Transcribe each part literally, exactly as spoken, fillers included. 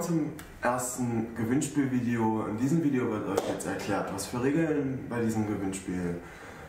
zum ersten Gewinnspielvideo. In diesem Video wird euch jetzt erklärt, was für Regeln bei diesem Gewinnspiel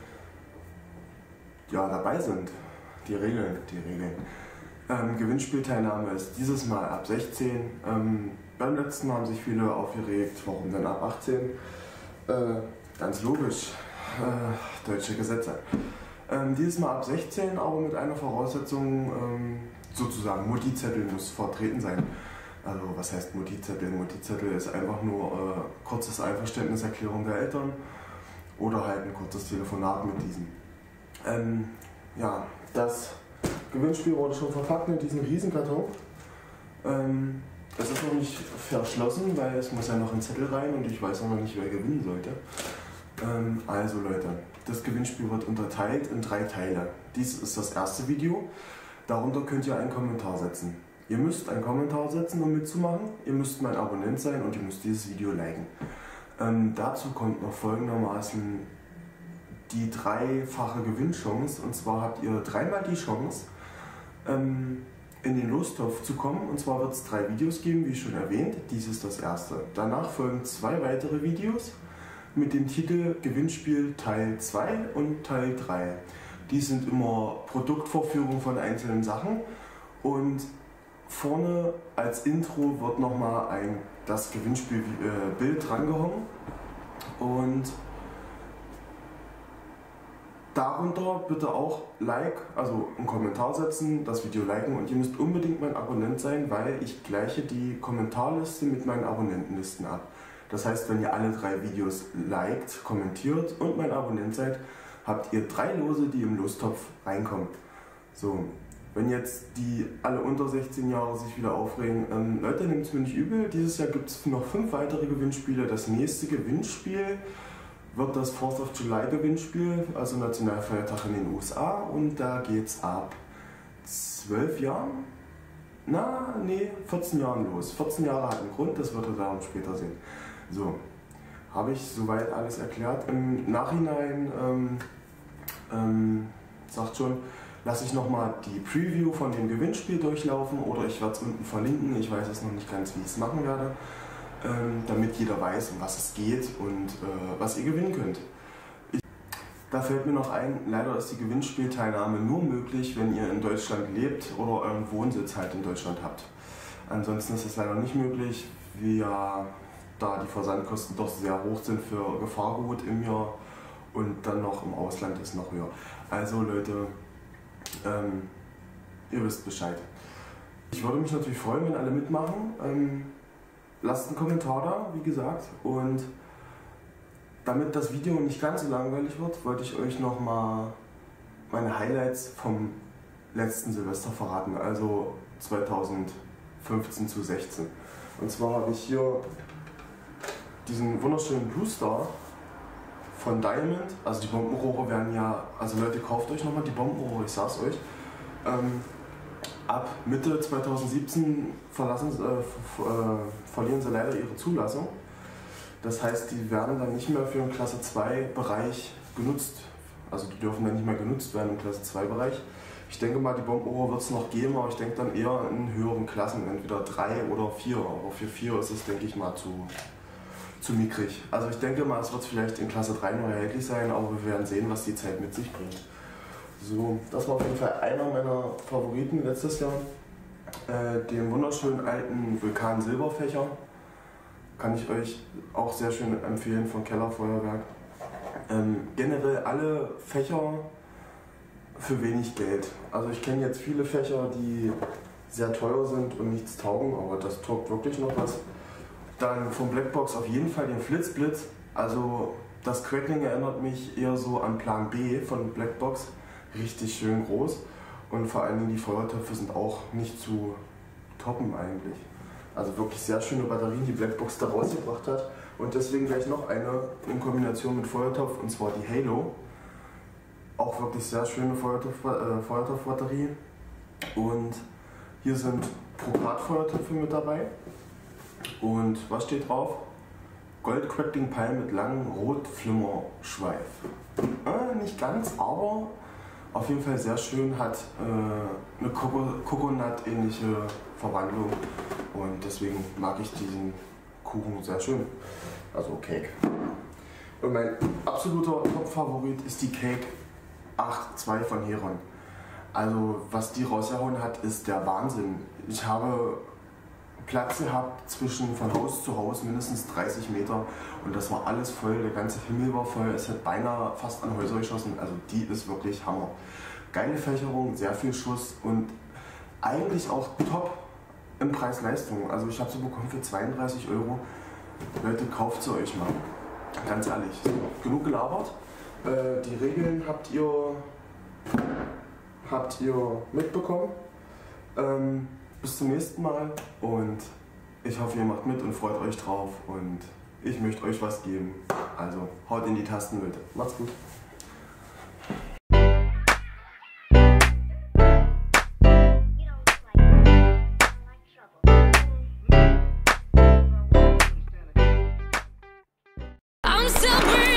ja, dabei sind. Die Regeln, die Regeln. Ähm, Gewinnspielteilnahme ist dieses Mal ab sechzehn. Ähm, beim letzten Mal haben sich viele aufgeregt, warum denn ab achtzehn? Äh, ganz logisch, äh, deutsche Gesetze. Ähm, dieses Mal ab sechzehn, aber mit einer Voraussetzung, ähm, sozusagen Mutti-Zettel muss vertreten sein. Also was heißt Mutti-Zettel? Mutti-Zettel ist einfach nur äh, kurzes Einverständniserklärung der Eltern oder halt ein kurzes Telefonat mit diesen. Ähm, ja, das Gewinnspiel wurde schon verpackt in diesem Riesenkarton. Ähm, es ist noch nicht verschlossen, weil es muss ja noch ein Zettel rein und ich weiß noch nicht, wer gewinnen sollte. Ähm, also Leute, das Gewinnspiel wird unterteilt in drei Teile. Dies ist das erste Video. Darunter könnt ihr einen Kommentar setzen. Ihr müsst einen Kommentar setzen, um mitzumachen. Ihr müsst mein Abonnent sein und ihr müsst dieses Video liken. Ähm, dazu kommt noch folgendermaßen die dreifache Gewinnchance. Und zwar habt ihr dreimal die Chance, ähm, in den Lostopf zu kommen. Und zwar wird es drei Videos geben, wie schon erwähnt. Dies ist das erste. Danach folgen zwei weitere Videos mit dem Titel Gewinnspiel Teil zwei und Teil drei. Die sind immer Produktvorführungen von einzelnen Sachen und vorne als Intro wird nochmal ein das Gewinnspielbild äh, drangehangen und darunter bitte auch Like, also einen Kommentar setzen, das Video liken und ihr müsst unbedingt mein Abonnent sein, weil ich gleiche die Kommentarliste mit meinen Abonnentenlisten ab. Das heißt, wenn ihr alle drei Videos liked, kommentiert und mein Abonnent seid, habt ihr drei Lose, die im Lostopf reinkommen. So, wenn jetzt die alle unter sechzehn Jahre sich wieder aufregen, ähm, Leute, nehmt es mir nicht übel, dieses Jahr gibt es noch fünf weitere Gewinnspiele. Das nächste Gewinnspiel wird das Fourth of July Gewinnspiel, also Nationalfeiertag in den U S A, und da geht es ab zwölf Jahren, na, nee, vierzehn Jahren los. vierzehn Jahre hat einen Grund, das wird ihr dann später sehen. So, habe ich soweit alles erklärt. Im Nachhinein, ähm, ähm, sagt schon, lasse ich nochmal die Preview von dem Gewinnspiel durchlaufen oder ich werde es unten verlinken. Ich weiß es noch nicht ganz, wie ich es machen werde, ähm, damit jeder weiß, um was es geht und äh, was ihr gewinnen könnt. Ich, da fällt mir noch ein, leider ist die Gewinnspielteilnahme nur möglich, wenn ihr in Deutschland lebt oder euren Wohnsitz halt in Deutschland habt. Ansonsten ist es leider nicht möglich, wir da die Versandkosten doch sehr hoch sind für Gefahrgut im Jahr und dann noch im Ausland ist noch höher. Also Leute, ähm, ihr wisst Bescheid. Ich würde mich natürlich freuen, wenn alle mitmachen. Ähm, lasst einen Kommentar da, wie gesagt. Und damit das Video nicht ganz so langweilig wird, wollte ich euch nochmal meine Highlights vom letzten Silvester verraten, also zweitausendfünfzehn zu sechzehn. Und zwar habe ich hier diesen wunderschönen Blue Star von Diamond. Also die Bombenrohre werden ja, also Leute, kauft euch nochmal die Bombenrohre, ich sag's euch. Ähm, ab Mitte zweitausendsiebzehn verlassen, äh, äh, verlieren sie leider ihre Zulassung. Das heißt, die werden dann nicht mehr für den Klasse zwei Bereich genutzt. Also die dürfen dann nicht mehr genutzt werden im Klasse zwei Bereich. Ich denke mal, die Bombenrohre wird es noch geben, aber ich denke dann eher in höheren Klassen, entweder drei oder vier. Aber für vier ist es, denke ich mal, zu zu mickrig. Also ich denke mal, es wird vielleicht in Klasse drei noch erhältlich sein, aber wir werden sehen, was die Zeit mit sich bringt. So, das war auf jeden Fall einer meiner Favoriten letztes Jahr. Äh, den wunderschönen alten Vulkan Silberfächer kann ich euch auch sehr schön empfehlen von Kellerfeuerwerk. Ähm, generell alle Fächer für wenig Geld. Also ich kenne jetzt viele Fächer, die sehr teuer sind und nichts taugen, aber das taugt wirklich noch was. Dann von Blackbox auf jeden Fall den Flitzblitz. Also das Crackling erinnert mich eher so an Plan B von Blackbox. Richtig schön groß. Und vor allen Dingen die Feuertöpfe sind auch nicht zu toppen eigentlich. Also wirklich sehr schöne Batterien, die Blackbox da rausgebracht hat. Und deswegen gleich noch eine in Kombination mit Feuertopf, und zwar die Halo. Auch wirklich sehr schöne Feuertopf, äh, Feuertopfbatterie. Und hier sind Propat-Feuertöpfe mit dabei. Und was steht drauf? Gold Crackling Pile mit langem Rotflimmerschweif. Äh, nicht ganz, aber auf jeden Fall sehr schön, hat äh, eine Coconut-ähnliche Verwandlung und deswegen mag ich diesen Kuchen sehr schön, also Cake. Und mein absoluter Top-Favorit ist die Cake acht zwei von Heron. Also was die rausgehauen hat, ist der Wahnsinn. Ich habe Platz gehabt zwischen von Haus zu Haus mindestens dreißig Meter und das war alles voll, der ganze Himmel war voll, es hat beinahe fast an Häuser geschossen, also die ist wirklich Hammer. Geile Fächerung, sehr viel Schuss und eigentlich auch top im Preis-Leistung. Also ich habe sie bekommen für zweiunddreißig Euro. Leute, kauft sie euch mal. Ganz ehrlich. So, genug gelabert. Äh, die Regeln habt ihr, habt ihr mitbekommen. Ähm, bis zum nächsten Mal und ich hoffe, ihr macht mit und freut euch drauf und ich möchte euch was geben. Also haut in die Tasten, Leute. Macht's gut. I'm still breathing.